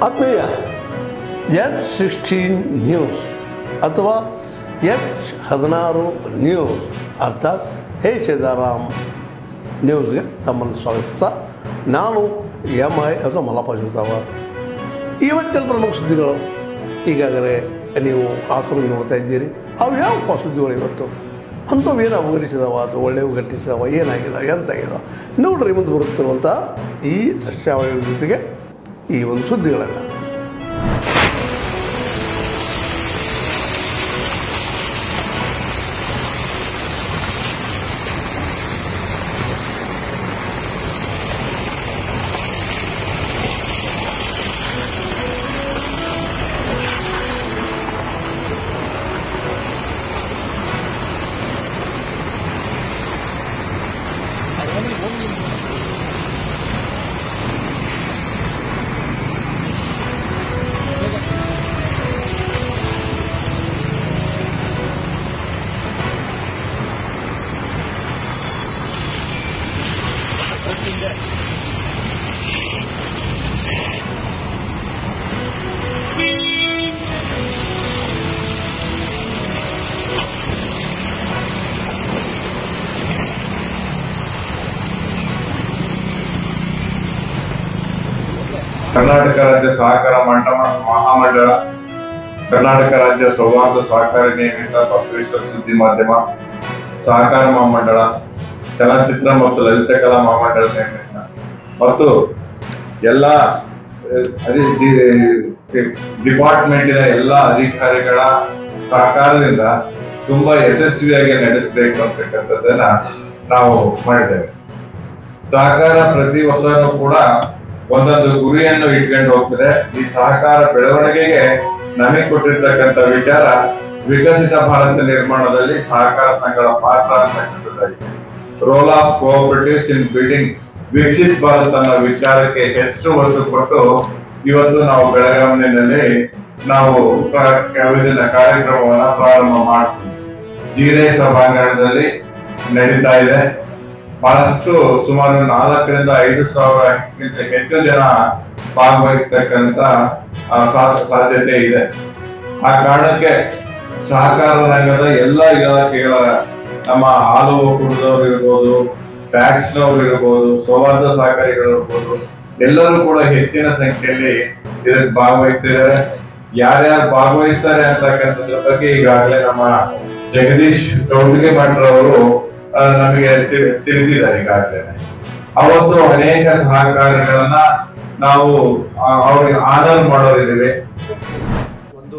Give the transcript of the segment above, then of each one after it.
ಆತ್ಮೀಯ H16 news ಅಥವಾ H16 news ಅರ್ಥಾತ್ ಹೇ ಸೀತಾರಾಮ್ ನ್ಯೂಸ್ಗೆ ತಮ್ಮನ್ನು ಸ್ವಾಗತಿಸ್ತಾ ನಾನು MI ಅಥವಾ ಮಲ್ಲಪ್ಪ ಶಿವತಾವರ್. ಇವತ್ತಿನ ಪ್ರಮುಖ ಸುದ್ದಿಗಳು ಈಗಾಗಲೇ ನೀವು ಆಸರು ನೋಡ್ತಾ ಇದ್ದೀರಿ. ಅವು ಯಾವ ಸುದ್ದಿಗಳು ಇವತ್ತು ಅಂಥವು ಏನು ಅವಘಟಿಸಿದಾವ ಅಥವಾ ಒಳ್ಳೆಯವು ಘಟಿಸಿದಾವ, ಏನಾಗಿದಾವೆ, ಎಂತಾಗಿದಾವೆ ನೋಡ್ರಿ. ಮುಂದೆ ಬರುತ್ತಿರುವಂಥ ಈ ದೃಶ್ಯಾವಳಿಗಳ ಜೊತೆಗೆ ಈ ಒಂದು ಸುದ್ದಿಗಳನ್ನು ಕರ್ನಾಟಕ ರಾಜ್ಯ ಸಹಕಾರ ಮಹಾಮಂಡಳ, ಕರ್ನಾಟಕ ರಾಜ್ಯ ಸೌಹಾರ್ದ ಸಹಕಾರಿ ನಿಯಮಿತ, ಬಸವೇಶ್ವರ ಸುದ್ದಿ ಮಾಧ್ಯಮ, ಸಹಕಾರ ಮಹಾಮಂಡಳ, ಚಲನಚಿತ್ರ ಮತ್ತು ಲಲಿತ ಕಲಾ ಮಹಾಮಂಡಳ ನಿಯಮಿತ ಮತ್ತು ಎಲ್ಲ ಡಿಪಾರ್ಟ್ಮೆಂಟಿನ ಎಲ್ಲ ಅಧಿಕಾರಿಗಳ ಸಹಕಾರದಿಂದ ತುಂಬಾ ಯಶಸ್ವಿಯಾಗಿ ನಡೆಸಬೇಕು ಅಂತಕ್ಕಂಥದ್ದನ್ನ ನಾವು ಮಾಡಿದ್ದೇವೆ. ಸಹಕಾರ ಪ್ರತಿ ವರ್ಷನೂ ಕೂಡ ಒಂದೊಂದು ಗುರಿಯನ್ನು ಇಟ್ಕೊಂಡು ಹೋಗ್ತದೆ. ಈ ಸಹಕಾರ ಬೆಳವಣಿಗೆಗೆ ನಮಗೆ ಕೊಟ್ಟಿರ್ತಕ್ಕಂಥ ವಿಚಾರ ವಿಕಸಿತ ಭಾರತ ನಿರ್ಮಾಣದಲ್ಲಿ ಸಹಕಾರ ಸಂಘಗಳ ಪಾತ್ರ ಅಂತಕ್ಕಂಥದ್ದಾಗಿದೆ. Role of cooperatives in building Viksit Bharat ಅನ್ನೋ ವಿಚಾರಕ್ಕೆ ಹೆಚ್ಚು ಒತ್ತು ಕೊಟ್ಟು ಇವತ್ತು ನಾವು ಬೆಳಗಾವಿನಲ್ಲಿ ನಾವು ವಿವಿಧ ಕಾರ್ಯಕ್ರಮವನ್ನ ಪ್ರಾರಂಭ ಮಾಡ್ತೀವಿ. ಜೀರೆ ಸಭಾಂಗಣದಲ್ಲಿ ನಡೀತಾ ಇದೆ. ಬಹಳಷ್ಟು ಸುಮಾರು 4,000 ರಿಂದ 5,000ಕ್ಕಿಂತ ಹೆಚ್ಚು ಜನ ಭಾಗವಹಿಸ್ತಕ್ಕಂತ ಸಾಧ್ಯತೆ ಇದೆ. ಆ ಕಾರಣಕ್ಕೆ ಸಹಕಾರ ರಂಗದ ಎಲ್ಲ ಇಲಾಖೆಗಳ ನಮ್ಮ ಹಾಲು ಒಕ್ಕೂಟದವ್ರು ಇರ್ಬೋದು, ಟ್ಯಾಕ್ಸ್ನವ್ರು ಇರ್ಬೋದು, ಸೌಹಾರ್ದ ಸಹಕಾರಿಗಳು ಇರ್ಬೋದು, ಎಲ್ಲರೂ ಕೂಡ ಹೆಚ್ಚಿನ ಸಂಖ್ಯೆಯಲ್ಲಿ ಇದಕ್ಕೆ ಭಾಗವಹಿಸ್ತಿದ್ದಾರೆ. ಯಾರ್ಯಾರು ಭಾಗವಹಿಸ್ತಾರೆ ಅಂತಕ್ಕಂಥದ್ರ ಬಗ್ಗೆ ಈಗಾಗಲೇ ನಮ್ಮ ಜಗದೀಶ್ ಗೌಡ್ಗೆಮಠ್ ಅವರು ನಮಗೆ ತಿಳಿಸಿದ್ದಾರೆ. ಈಗಾಗಲೇ ಅವತ್ತು ಅನೇಕ ಸಹಕಾರಿಗಳನ್ನ ನಾವು ಅವ್ರಿಗೆ ಆಧಾರ್ ಮಾಡೋರಿದ್ದೀವಿ. ಒಂದು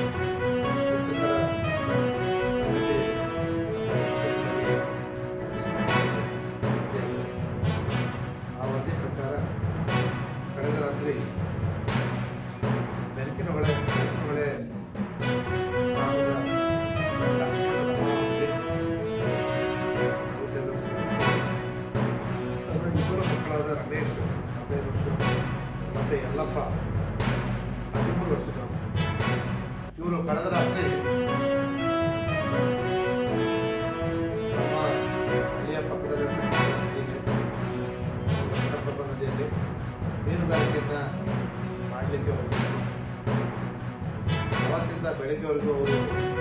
ಆ ವರದಿ ಪ್ರಕಾರ ಕಳೆದ ರಾತ್ರಿ ಬೆಳಕಿನಹೊಳೆ ಇಬ್ಬರು ಮಕ್ಕಳಾದ ರಮೇಶ್ 15 ವರ್ಷ ಮತ್ತೆ ಯಲ್ಲಪ್ಪ 13 ವರ್ಷದ ಇವರು ಕಳೆದ ರಾತ್ರಿ ನಮ್ಮ ಮನೆಯ ಪಕ್ಕದಲ್ಲಿರ್ತಕ್ಕಂಥ ನದಿಗೆ ಕಡಪಪ್ಪ ನದಿಯಲ್ಲಿ ಮೀನುಗಾರಿಕೆಯನ್ನ ಮಾಡಲಿಕ್ಕೆ ಹೋಗಿದ್ರು. ಅವತ್ತಿಂದ ಬೆಳಗ್ಗೆವರೆಗೂ ಅವರು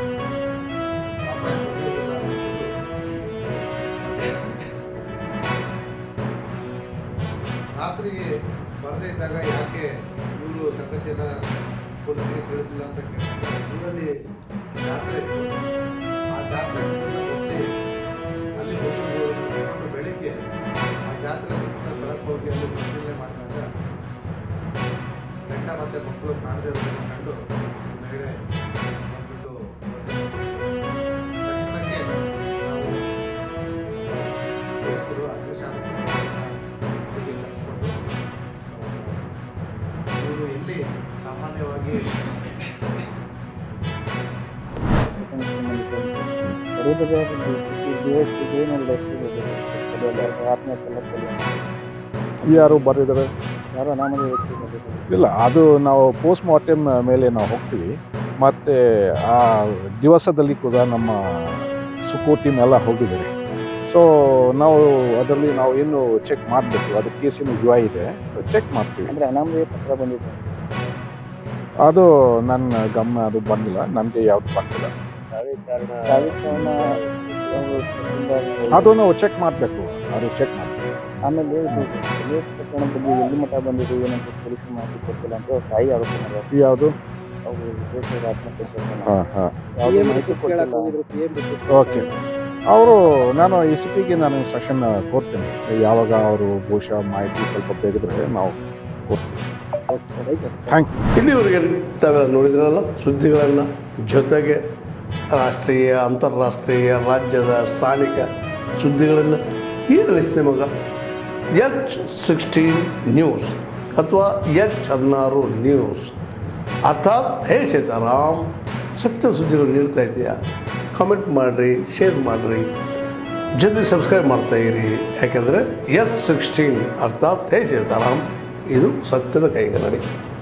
ರಾತ್ರಿಗೆ ಬರದೇ ಇದ್ದಾಗ ಯಾಕೆ ಇವರು ಸಂಗತಿಯನ್ನ ಪೊಲೀಸರಿಗೆ ತಿಳಿಸಿಲ್ಲ ಅಂತ ಕೇಳಿದ್ರೆ, ಊರಲ್ಲಿ ಜಾತ್ರೆ ಇತ್ತು. ಆ ಜಾತ್ರೆ ಅಲ್ಲಿ ಹೋಗಿರ್ಬೋದು. ಬೆಳಿಗ್ಗೆ ಆ ಜಾತ್ರೆ ಸ್ಥಳಕ್ಕೆ ಹೋಗಿ ಅಲ್ಲಿ ಪರಿಶೀಲನೆ ಮಾಡಿದಾಗ ಗಂಡ ಮತ್ತೆ ಮಕ್ಕಳು ಕಾಣದೇ ಇರೋದನ್ನ ಕಂಡು ಮಹಿಳೆ ಬಂದ್ಬಿಟ್ಟು ತಕ್ಷಣಕ್ಕೆ ನಾವು ಪೊಲೀಸರು ಅಗ್ನಿಶಾಮಕ ಕಳಿಸ್ಕೊಂಡು ಇವರು ಎಲ್ಲಿ ಸಾಮಾನ್ಯವಾಗಿ ಯಾರು ಬರೆದಿದ್ದಾರೆ ಇಲ್ಲ, ಅದು ನಾವು ಪೋಸ್ಟ್ ಮಾರ್ಟಮ್ ಮೇಲೆ ನಾವು ಹೋಗ್ತೀವಿ. ಮತ್ತು ಆ ದಿವಸದಲ್ಲಿ ಕೂಡ ನಮ್ಮ ಸುಕೋ ಟೀಮ್ ಎಲ್ಲ ಹೋಗಿದ್ದಾರೆ. ಸೊ ನಾವು ಅದರಲ್ಲಿ ನಾವು ಏನು ಚೆಕ್ ಮಾಡಬೇಕು, ಅದು ಕೇಸಿನ ಯುವ ಇದೆ, ಚೆಕ್ ಮಾಡ್ತೀವಿ. ಅಂದರೆ ಅನಾಮಧೇಯ ಪತ್ರ ಬಂದಿದೆ. ಅದು ನನ್ನ ಗಮನ ಅದು ಬಂದಿಲ್ಲ, ನನಗೆ ಯಾವುದು ಬಂದಿಲ್ಲ. ಅದು ನಾವು ಚೆಕ್ ಮಾಡಬೇಕು, ಅದು ಚೆಕ್ ಮಾಡಬೇಕು. ಆಮೇಲೆ ಇದು ಸುರೇಶ್ ಪ್ರಕರಣ ಬಗ್ಗೆ ಎಲ್ಲಿ ಮಟ್ಟ ಬಂದಿದೆ ಏನಂತ ಪೊಲೀಸ್ ಮಾಹಿತಿ ಕೊಟ್ಟಿಲ್ಲ ಅಂತ ತಾಯಿ ಆರೋಪ ಮಾಡಿದ್ರು. ಯಾವುದು? ಅವರು ವಿಶೇಷ ಆತ್ಮಹತ್ಯೆ ಹಾಂ ಹಾಂ ಯಾವುದೇ ಮಾಹಿತಿ ಕೊಟ್ಟಿಲ್ಲ. ಓಕೆ, ನಾನು ECPಗೆ ನಾನು ಸೆಷನ್ ಕೊಡ್ತೀನಿ. ಯಾವಾಗ ಅವರು ಬಹುಶಃ ಮಾಹಿತಿ ಸ್ವಲ್ಪ ಬೇಗಿದ್ರೆ ನಾವು ಕೊಡ್ತೀವಿ. Thank you. ಇಲ್ಲಿವರೆಗೆ ತಾವೆಲ್ಲ ನೋಡಿದ್ರಲ್ಲ ಸುದ್ದಿಗಳನ್ನು, ಜೊತೆಗೆ ರಾಷ್ಟ್ರೀಯ, ಅಂತಾರಾಷ್ಟ್ರೀಯ, ರಾಜ್ಯದ, ಸ್ಥಾನಿಕ ಸುದ್ದಿಗಳನ್ನು ಏನು ಅನಿಸ್ತೆ ಮಗ? H16 ನ್ಯೂಸ್ ಅಥವಾ H16 ನ್ಯೂಸ್ ಅರ್ಥಾತ್ ಹೇ ಸೀತಾರಾಮ್ ಸತ್ಯ ಸುದ್ದಿಗಳು ನೀಡ್ತಾ ಇದೆಯಾ? ಕಾಮೆಂಟ್ ಮಾಡಿರಿ, ಶೇರ್ ಮಾಡಿರಿ, ಜೊತೆ ಸಬ್ಸ್ಕ್ರೈಬ್ ಮಾಡ್ತಾಯಿರಿ. ಯಾಕೆಂದರೆ H16 ಅರ್ಥಾತ್ ಹೇ ಸೀತಾರಾಮ್ ಇದು ಸತ್ಯದ ಕೈಗನ್ನಡಿ.